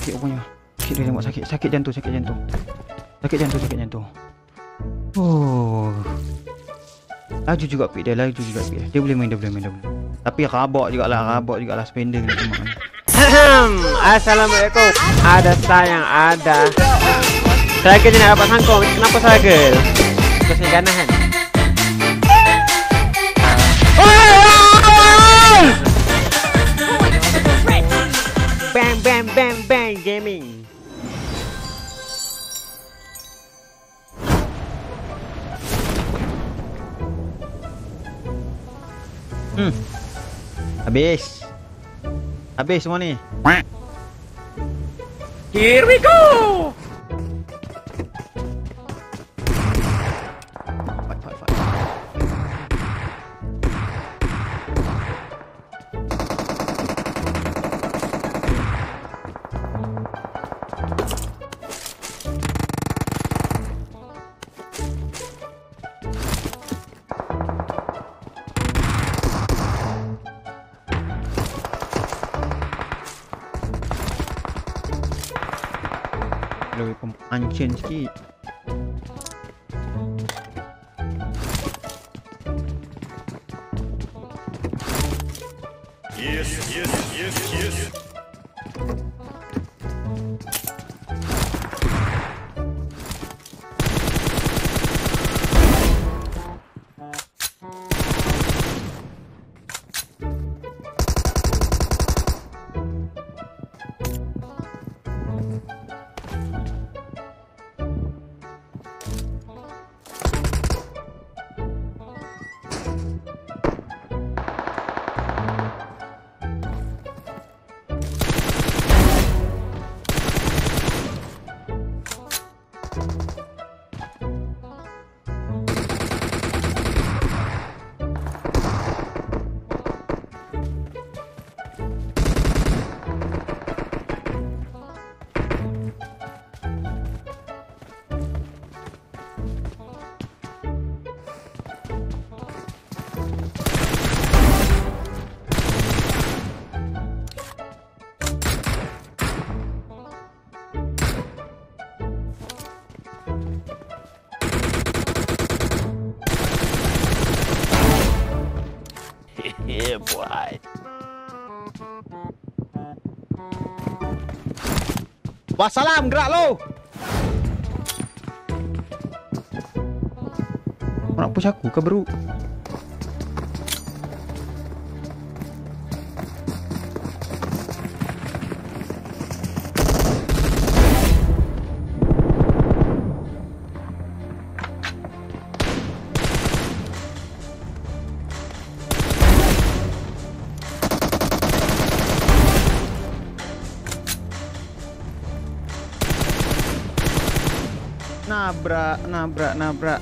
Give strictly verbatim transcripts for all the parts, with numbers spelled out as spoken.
sakit rupanya. Sakit dia tembak sakit. Sakit jantung, sakit jantung. Sakit jantung, sakit jantung. Oh. Laju juga pick dia, laju juga pick dia. Dia boleh main, dia boleh main, dia boleh. Tapi rabak jugalah, rabak jugalah spender ni tembak ni. Assalamualaikum. Ada sayang, ada. Saya kerja nak dapat Sancorn. Kenapa saya ke? Terusnya ganahan. Bang bang bang bang gaming. Hmm. Habis. Habis semua ni. Here we go. Fight, fight, fight. Lebih pemancing sikit. Yes, yes, yes, yes. Yeah boy. Wassalam, gerak lo. Kau nak push aku ke bro? Nabrak, nabrak, nabrak.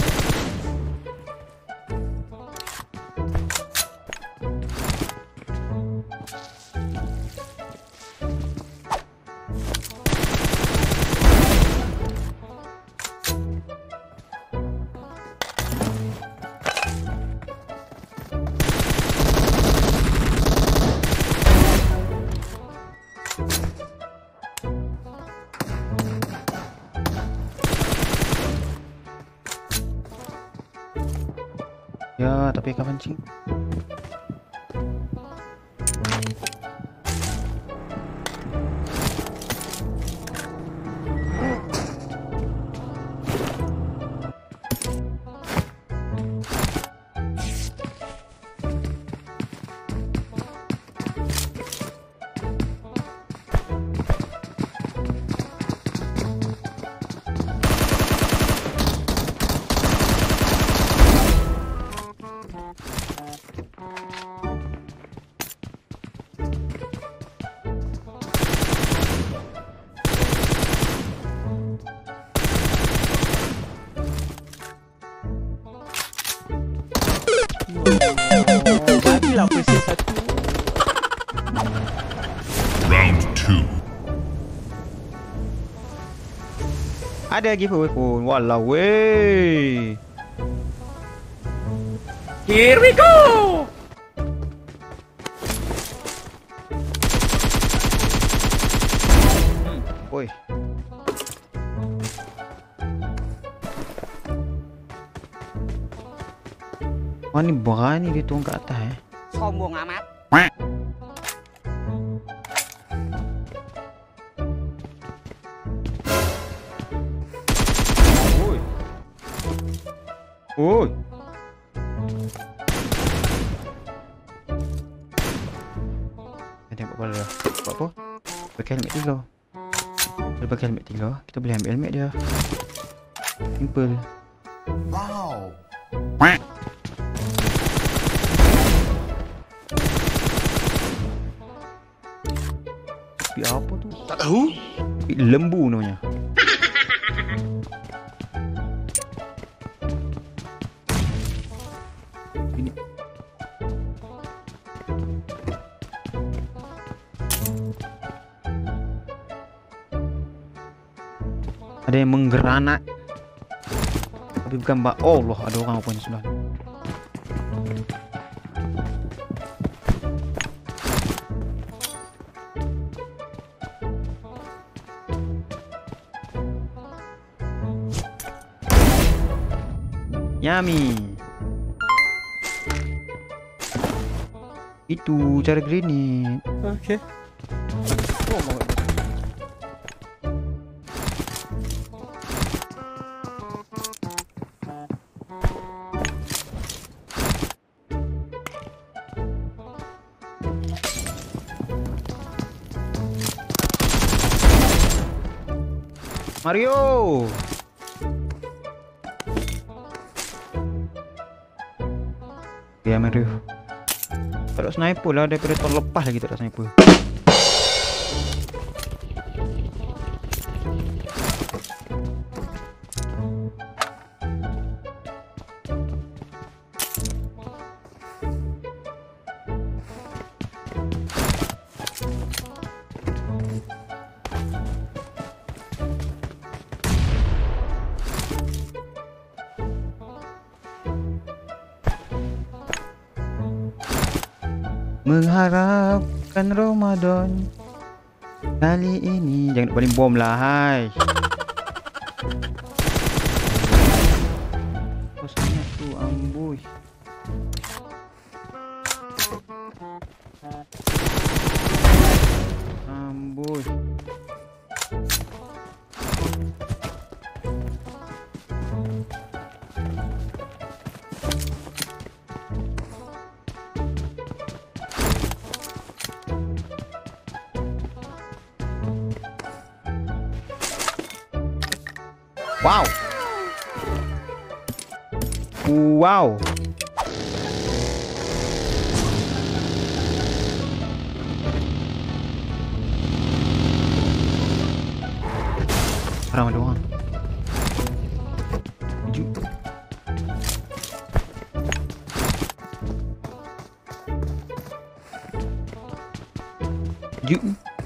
Ya, tapi kau pancing. Bagilah presiden satu. Round two. Ada giveaway pun. Walau weh. Here we go. Oi. Wah, ni berani dia turun ke atas eh. Sombong amat. Oi. Oi. Tengok kepala dia. Buat apa? Pakai helmet tiga. Kalau pakai helmet tiga, kita boleh ambil helmet dia. Simple. Wow. Pi apa tu? Tak tahu. Pi lembu namanya. Ini. Ada yang menggeranak. Tapi bukan mbak. Oh Allah, ada orang apa ni sebelah ni. Yummy. Itu cara grenade. Okay. Oh, mau. Mario. Ya Mario. Tak ada sniper lah, daripada tahun lepas lagi tak ada sniper. Mengharapkan Ramadan kali ini. Jangan nak paling bom lah, hai. Apa sangat tu, amboi. Amboi. Wow. Wow. Orang ada orang. Ju. Ju.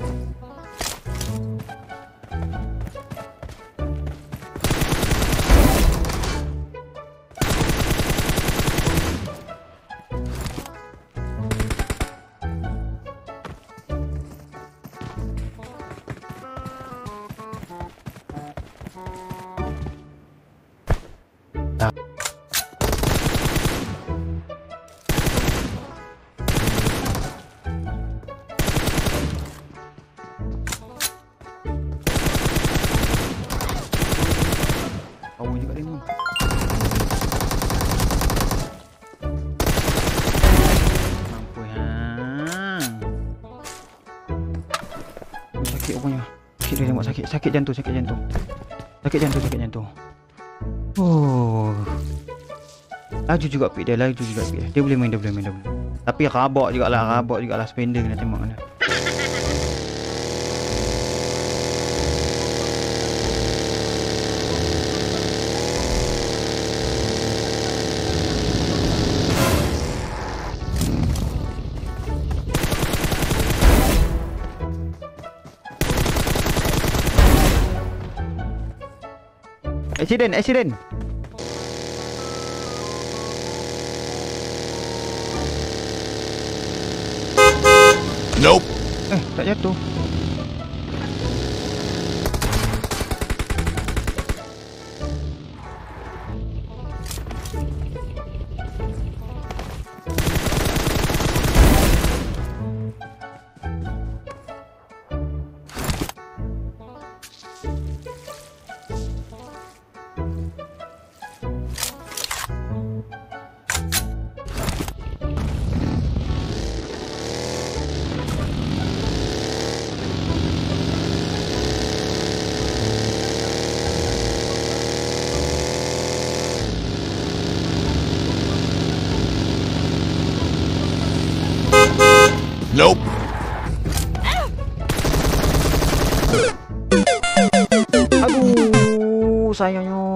Rupanya sakit dia tengok, sakit sakit jantung, sakit jantung, sakit jantung, sakit jantung. Oh, laju juga pik dia, laju juga pik dia. Dia boleh main, dia boleh main, dia boleh. Tapi rabak jugalah, rabak jugalah. Spender kena tembak mana. Accident, accident. Nope. Eh, tak jatuh. sayangnya.